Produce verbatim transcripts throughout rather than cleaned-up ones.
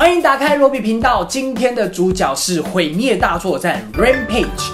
欢迎打开罗比频道，今天的主角是毁灭大作战 Rampage。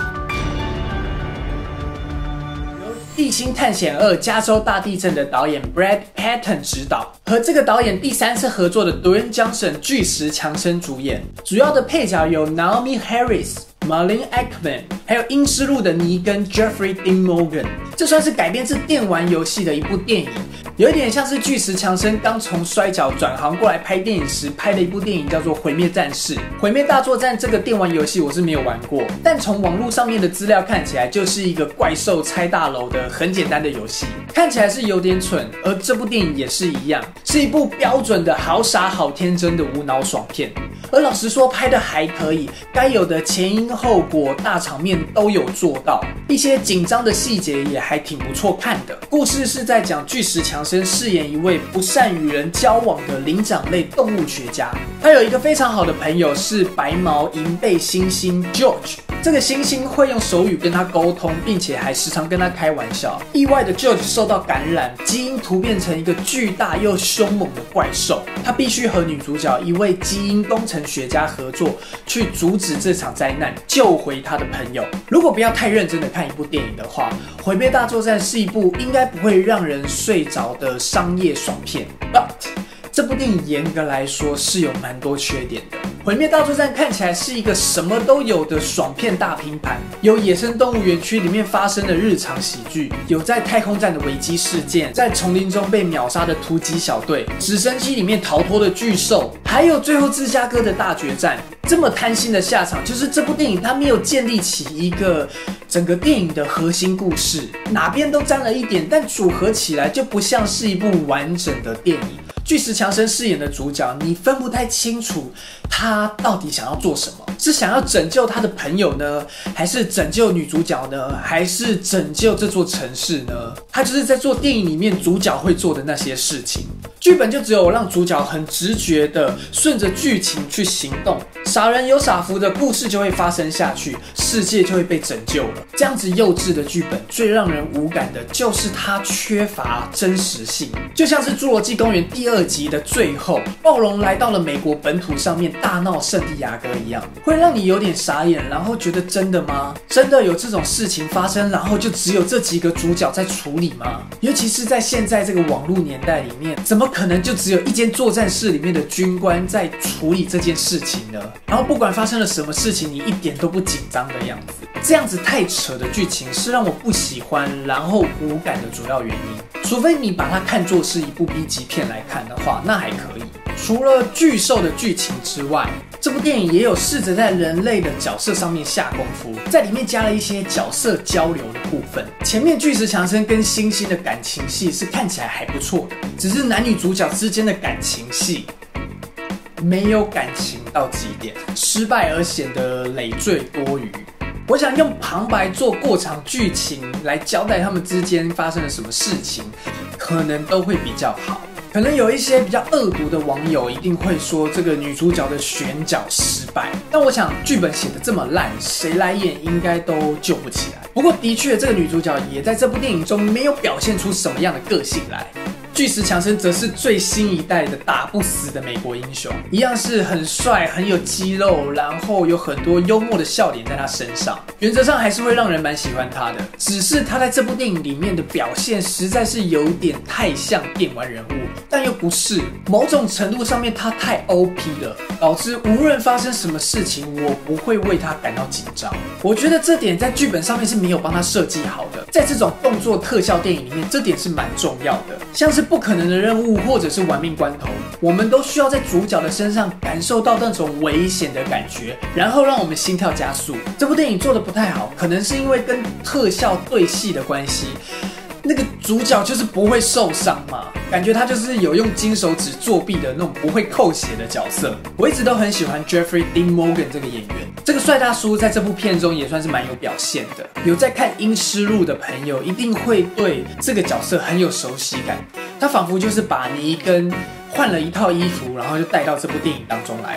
由地心探险二加州大地震的导演 Brad Patton 执导，和这个导演第三次合作的 Dwayne Johnson 巨石强森主演，主要的配角有 Naomi Harris、Malin Ackman， 还有《阴尸路》的尼根 Jeffrey Dean Morgan。这算是改编自电玩游戏的一部电影，有一点像是巨石强森刚从摔角转行过来拍电影时拍的一部电影，叫做《毁灭战士》。《毁灭大作战》这个电玩游戏我是没有玩过，但从网络上面的资料看起来，就是一个怪兽拆大楼的很简单的游戏，看起来是有点蠢。而这部电影也是一样，是一部标准的好傻好天真的无脑爽片。而老实说，拍的还可以，该有的前因后果、大场面都有做到，一些紧张的细节也还挺不错看的。故事是在讲巨石强森饰演一位不善与人交往的灵长类动物学家，他有一个非常好的朋友是白毛银背猩猩 George。这个猩猩会用手语跟他沟通，并且还时常跟他开玩笑。意外的 George 受到感染，基因突变成一个巨大又凶猛的怪兽。他必须和女主角一位基因工程学家合作，去阻止这场灾难，救回他的朋友。如果不要太认真的看一部电影的话，《毁灭大作战》是一部应该不会让人睡着的商业爽片。But 这部电影严格来说是有蛮多缺点的。毁灭大作战看起来是一个什么都有的爽片大拼盘，有野生动物园区里面发生的日常喜剧，有在太空站的危机事件，在丛林中被秒杀的突击小队，直升机里面逃脱的巨兽，还有最后芝加哥的大决战。这么贪心的下场，就是这部电影它没有建立起一个整个电影的核心故事，哪边都沾了一点，但组合起来就不像是一部完整的电影。巨石强森饰演的主角，你分不太清楚他到底想要做什么，是想要拯救他的朋友呢，还是拯救女主角呢，还是拯救这座城市呢？他就是在做电影里面主角会做的那些事情。剧本就只有让主角很直觉的顺着剧情去行动，傻人有傻福的故事就会发生下去，世界就会被拯救了。这样子幼稚的剧本最让人无感的就是它缺乏真实性，就像是《侏罗纪公园》第二集的最后，暴龙来到了美国本土上面大闹圣地亚哥一样，会让你有点傻眼，然后觉得真的吗？真的有这种事情发生，然后就只有这几个主角在处理吗？尤其是在现在这个网络年代里面，怎么可能就只有一间作战室里面的军官在处理这件事情呢？然后不管发生了什么事情，你一点都不紧张的样子，这样子太扯的剧情是让我不喜欢，然后无感的主要原因。除非你把它看作是一部 B 级片来看的话，那还可以。除了巨兽的剧情之外，这部电影也有试着在人类的角色上面下功夫，在里面加了一些角色交流的部分。前面巨石强森跟猩猩的感情戏是看起来还不错的，只是男女主角之间的感情戏没有感情到极点，失败而显得累赘多余。我想用旁白做过场剧情来交代他们之间发生了什么事情，可能都会比较好。可能有一些比较恶毒的网友一定会说这个女主角的选角失败，但我想剧本写得这么烂，谁来演应该都救不起来。不过的确，这个女主角也在这部电影中没有表现出什么样的个性来。巨石强森则是最新一代的打不死的美国英雄，一样是很帅、很有肌肉，然后有很多幽默的笑点在他身上，原则上还是会让人蛮喜欢他的。只是他在这部电影里面的表现实在是有点太像电玩人物，但又不是，某种程度上面他太 O P 了，导致无论发生什么事情，我不会为他感到紧张。我觉得这点在剧本上面是没有帮他设计好的，在这种动作特效电影里面，这点是蛮重要的。像是不可能的任务或者是玩命关头，我们都需要在主角的身上感受到那种危险的感觉，然后让我们心跳加速。这部电影做得不太好，可能是因为跟特效对戏的关系，那个主角就是不会受伤嘛，感觉他就是有用金手指作弊的那种不会扣血的角色。我一直都很喜欢 Jeffrey Dean Morgan 这个演员，这个帅大叔在这部片中也算是蛮有表现的。有在看《阴尸路》的朋友一定会对这个角色很有熟悉感，他仿佛就是把尼根换了一套衣服，然后就带到这部电影当中来了。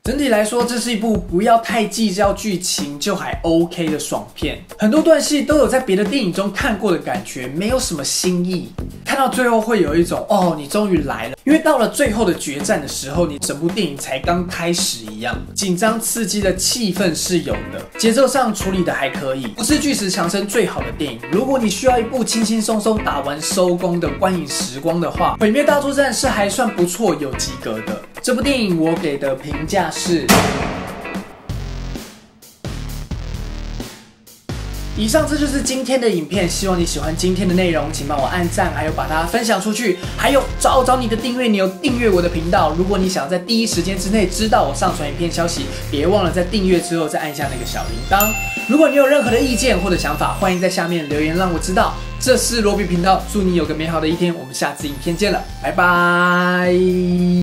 整体来说，这是一部不要太计较剧情就还 OK 的爽片。很多段戏都有在别的电影中看过的感觉，没有什么新意。看到最后会有一种哦，你终于来了，因为到了最后的决战的时候，你整部电影才刚开始一样，紧张刺激的气氛是有的，节奏上处理的还可以，不是巨石强森最好的电影。如果你需要一部轻轻松松打完收工的观影时光的话，《毁灭大作战》是还算不错，有及格的。这部电影我给的评价是。以上这就是今天的影片，希望你喜欢今天的内容，请帮我按赞，还有把它分享出去，还有找找你的订阅钮，订阅我的频道。如果你想在第一时间之内知道我上传影片消息，别忘了在订阅之后再按下那个小铃铛。如果你有任何的意见或者想法，欢迎在下面留言让我知道。这是罗比频道，祝你有个美好的一天，我们下次影片见了，拜拜。